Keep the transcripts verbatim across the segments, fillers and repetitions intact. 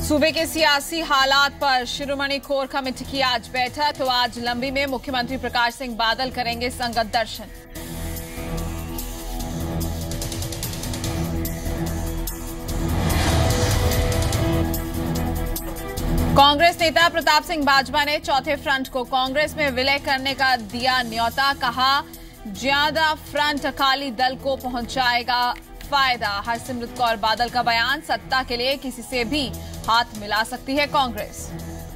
सूबे के सियासी हालात पर शिरोमणि कोर कमेटी की आज बैठक। तो आज लंबी में मुख्यमंत्री प्रकाश सिंह बादल करेंगे संगत दर्शन। कांग्रेस नेता प्रताप सिंह बाजवा ने चौथे फ्रंट को कांग्रेस में विलय करने का दिया न्योता। कहा, ज्यादा फ्रंट अकाली दल को पहुंचाएगा फायदा। हरसिमरत कौर बादल का बयान, सत्ता के लिए किसी से भी हाथ मिला सकती है कांग्रेस।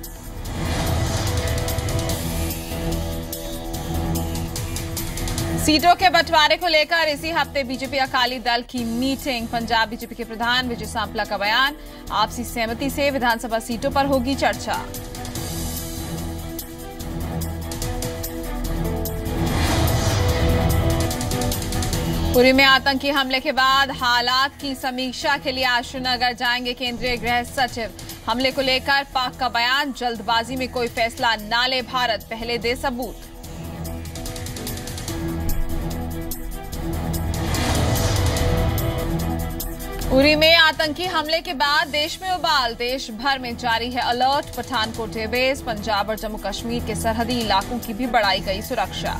सीटों के बंटवारे को लेकर इसी हफ्ते बीजेपी अकाली दल की मीटिंग। पंजाब बीजेपी के प्रधान विजय सांपला का बयान, आपसी सहमति से विधानसभा सीटों पर होगी चर्चा। पुरी में आतंकी हमले के बाद हालात की समीक्षा के लिए आज श्रीनगर जाएंगे केंद्रीय गृह सचिव। हमले को लेकर पाक का बयान, जल्दबाजी में कोई फैसला ना ले भारत, पहले दे सबूत। उरी में आतंकी हमले के बाद देश में उबाल, देश भर में जारी है अलर्ट। पठानकोट एयरबेस, पंजाब और जम्मू कश्मीर के सरहदी इलाकों की भी बढ़ाई गई सुरक्षा।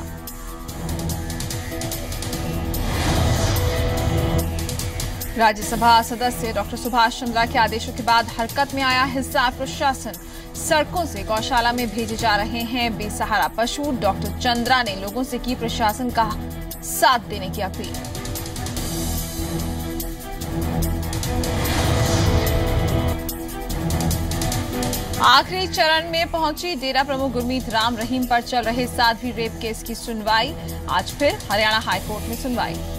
राज्यसभा सदस्य डॉक्टर सुभाष चंद्रा के आदेशों के बाद हरकत में आया हिसार प्रशासन। सड़कों से गौशाला में भेजे जा रहे हैं बेसहारा पशु। डॉक्टर चंद्रा ने लोगों से की प्रशासन का साथ देने की अपील। आखिरी चरण में पहुंची डेरा प्रमुख गुरमीत राम रहीम पर चल रहे साध्वी रेप केस की सुनवाई। आज फिर हरियाणा हाईकोर्ट में सुनवाई।